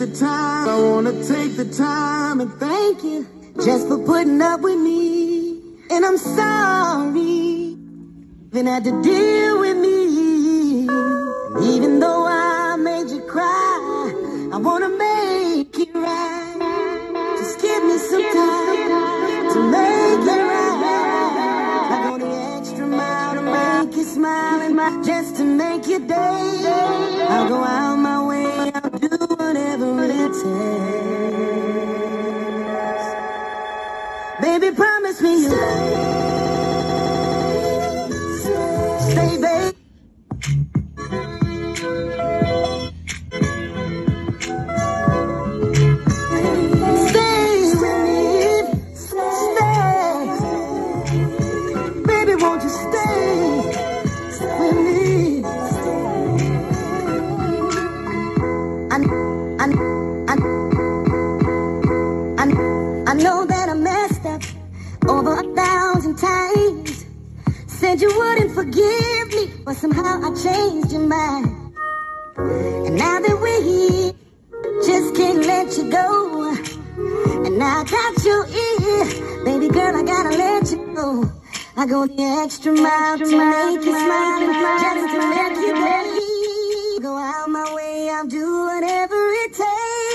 the time, I wanna take the time and thank you just for putting up with me. And I'm sorry then had to deal with me. And even though I made you cry, I wanna make it right. Just give me some time to make it right. I go the extra mile to make you smile and just to make your day. I'll go out my way, I'll do whatever it takes. Baby, promise me you'll stay, babe. Stay with me, stay. Baby, won't you stay with me? I know that I messed up over 1,000 times. Said you wouldn't forgive me, but somehow I changed your mind. And now that we're here, just can't let you go. And now I got your ear, baby girl, I gotta let you know. I go the extra mile to make you smile and just to make you day. Go out my way, I'll do whatever it takes.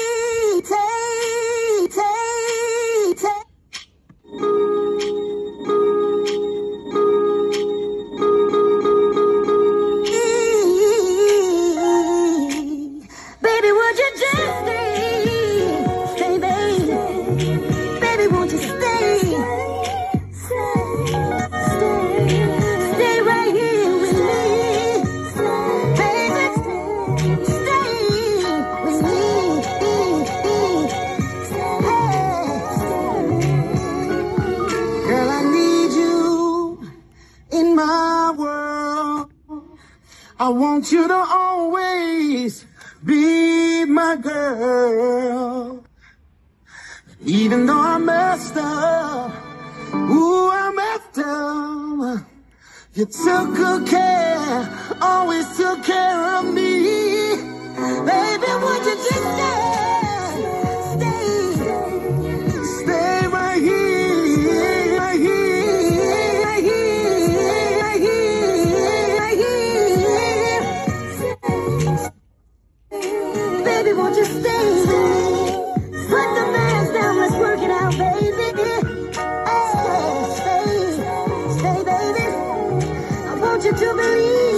Baby, would you just stay, baby? Baby, won't you stay? Stay right here with me, baby. Stay with me. Girl, I need you in my world. I want you to always be my girl. Even though I messed up, ooh, I messed up, you took good care, always took care of me. Baby, would you just stay right here, right here, right here, right here, right here. Baby, won't you stay with me? Put the bands down, let's work it out, baby. Hey, stay, baby. I want you to believe.